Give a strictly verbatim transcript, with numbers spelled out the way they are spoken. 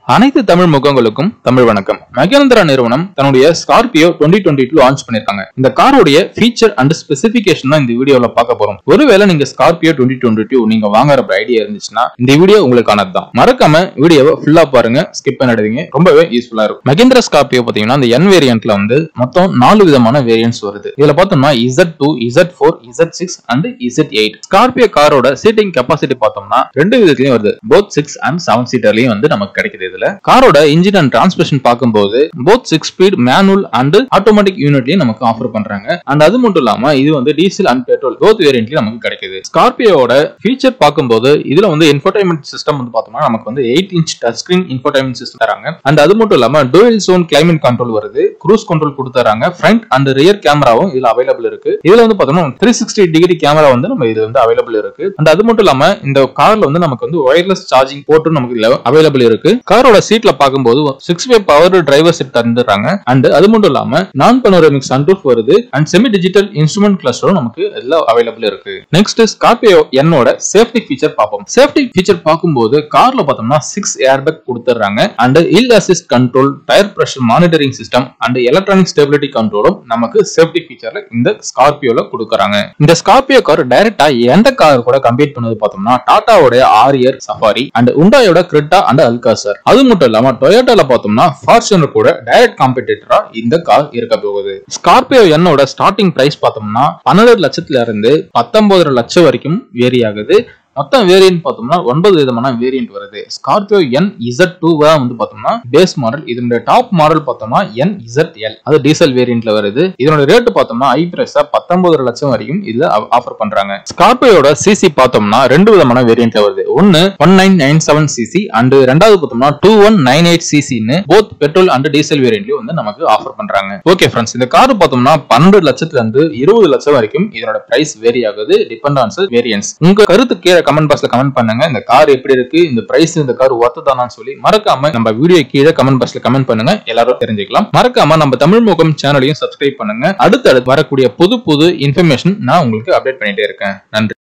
அனைத்து தமிழ் முகங்களுக்கும் தமிழ் வணக்கம். மகேந்திரா நிறுவனம் தன்னுடைய Scorpio twenty twenty two launch பண்ணிருக்காங்க. இந்த காரோடைய ஃபீச்சர் அண்ட் ஸ்பெசிபிகேஷன் தான் இந்த வீடியோல பார்க்க போறோம். ஒருவேளை நீங்க ஸ்கார்பியோ டுவெண்ட்டி டுவெண்ட்டி டூ நீங்க வாங்குற ஐடியா இருந்துச்சுன்னா இந்த வீடியோ உங்களுக்கானது தான். மறக்காம வீடியோவை ஃபுல்லா பாருங்க, ஸ்கிப் பண்ணாதீங்க, ரொம்பவே யூஸ்ஃபுல்லா இருக்கும். மஹிந்திரா ஸ்கார்பியோ பாத்தீங்கன்னா இந்த என் வேரியன்ட்ல வந்து மொத்தம் நாலு விதமான வேரியன்ட்ஸ் வருது. இதுல பார்த்தோம்னா Z two, Z four, Z six and Z eight. Scorpio காரோட சீட்டிங் கெபாசிட்டி பார்த்தோம்னா ரெண்டு விதத்திலயும் வருது. போத் சிக்ஸ் அண்ட் செவன் சீட்டர்லயும் வந்து நமக்கு கிடைக்குது. காரோட இன்ஜின் அண்ட் டிரான்ஸ்மிஷன் பார்க்கும்போது both six speed manual and automatic யூனிட்லயும் நமக்கு ஆஃபர் பண்றாங்க. அண்ட் அது மட்டும் இல்லாம இது வந்து டீசல் அண்ட் பெட்ரோல் போத் வேரியன்ட்லயும் நமக்கு கிடைக்குது. ஸ்கார்பியோட ஃபீச்சர் பார்க்கும்போது இதுல வந்து இன்ஃபோடைன்மென்ட் சிஸ்டம் வந்து பார்த்தோம்னா நமக்கு வந்து eight inch touch screen infotainment system தராங்க. அண்ட் அது மட்டும் இல்லாம டூயல் ஜோன் கிளைமேட் கண்ட்ரோல் வருது, க்ரூஸ் கண்ட்ரோல் கொடுத்துறாங்க. ஃப்ரண்ட் அண்ட் ரியர் கேமராவும் இதுல அவைலபிள் இருக்கு. இதுல வந்து பார்த்தோம்னா த்ரீ சிக்ஸ்டி டிகிரி கேமரா வந்து நம்ம இது வந்து அவைலபிள் இருக்கு. அண்ட் அது மட்டும் இல்லாம இந்த கார்ல வந்து நமக்கு வந்து ஒயர்லெஸ் சார்ஜிங் போர்ட்டும் நமக்கு அவைலபிள் இருக்கு. காரோட சீட்ல பார்க்கும்போது six way power driver seat தந்துறாங்க. அண்ட் அது மட்டும் இல்லாம நான் பனோரமிக் சன்ரூஃப் வருது. அண்ட் செமி டிஜிட்டல் இன்ஸ்ட்ருமென்ட் கிளஸ்டரும் நமக்கு எல்லாம் அவைலபிள் இருக்கு. நெக்ஸ்ட் ஸ்கார்பியோ என்னோட சேஃப்டி ஃபீச்சர் பார்ப்போம். சேஃப்டி ஃபீச்சர் பார்க்கும்போது கார்ல பார்த்தோம்னா சிக்ஸ் ஏர் பேக் கொடுத்துறாங்க. And hill assist control, tyre pressure monitoring system and electronic stability கண்ட்ரோலும் நமக்கு சேஃப்டி ஃபீச்சர்ல இந்த ஸ்கார்பியோல கொடுக்கறாங்க. இந்த ஸ்கார்பியோ கார் டைரக்டா எந்த கார் கூட கம்பீட் பண்ணது பார்த்தோம்னா டாடாவோட ஆரியர் சஃபாரி அண்ட் உண்டாயோட கிரெட்டா அண்ட் அல்காசர். அது மட்டும் இல்லாம டொயோட்டால பார்த்தோம்னா ஃபார்ச்சுனர் கூட டைரக்ட் காம்படிட்டரா இந்த கார் இருக்க போகுது. ஸ்கார்பியோ என்னோட ஸ்டார்டிங் பிரைஸ் பார்த்தோம்னா பன்னெண்டு லட்சத்துல இருந்து பத்தொன்பது லட்சம் வரைக்கும் வேரி ஆகுது. மொத்தம் வேரியன்ட் பார்த்தோம்னா ஒன்பது விதமான வேரியன்ட் வருது. ஸ்கார்பியோ என் இசட் டூ வந்து பார்த்தோம்னா பேஸ் மாடல். இதனுடைய டாப் மாடல் பார்த்தோம்னா என் இசட் எல், அது டீசல் வேரியன்ட்ல வருது. இதனோட ரேட் பார்த்தோம்னா ஐ பிரைஸா பத்தொன்பது லட்சம் வரைக்கும் இதுல ஆஃபர் பண்றாங்க. ஸ்கார்பியோட சிசி பார்த்தோம்னா ரெண்டு விதமான வேரியன்ட்ல வருது. ஒன்னு one nine nine seven CC and ரெண்டாவது பார்த்தோம்னா டூ ஒன் நைன் எயிட் சிசின்னு போத் பெட்ரோல் அண்ட் டீசல் வேரியன்ட்லயும் வந்து நமக்கு ஆஃபர் பண்றாங்க. ஓகே ஃப்ரெண்ட்ஸ், இந்த கார் பார்த்தோம்னா பன்னெண்டு லட்சத்துல இருந்து இருபது லட்சம் வரைக்கும் இதனோட பிரைஸ் வேரி ஆகுது, டிபெண்ட் ஆன் வேரியன்ஸ். உங்க கருத்து கீழே கமெண்ட் பாக்ஸ்ல கமெண்ட் பண்ணுங்க. இந்த கார் எப்படி இருக்கு, இந்த பிரைஸ் இந்த கார் ஒர்த் தானான்னு சொல்லி மறக்காம நம்ம வீடியோ கீழே கமெண்ட் பாக்ஸ்ல கமெண்ட் பண்ணுங்க, எல்லாரும் தெரிஞ்சுக்கலாம். மறக்காம நம்ம தமிழ் முகம் சேனலையும் சப்ஸ்கிரைப் பண்ணுங்க. அடுத்து வரக்கூடிய புது புது இன்ஃபர்மேஷன் நான் உங்களுக்கு அப்டேட் பண்ணிட்டே இருக்கேன். நன்றி.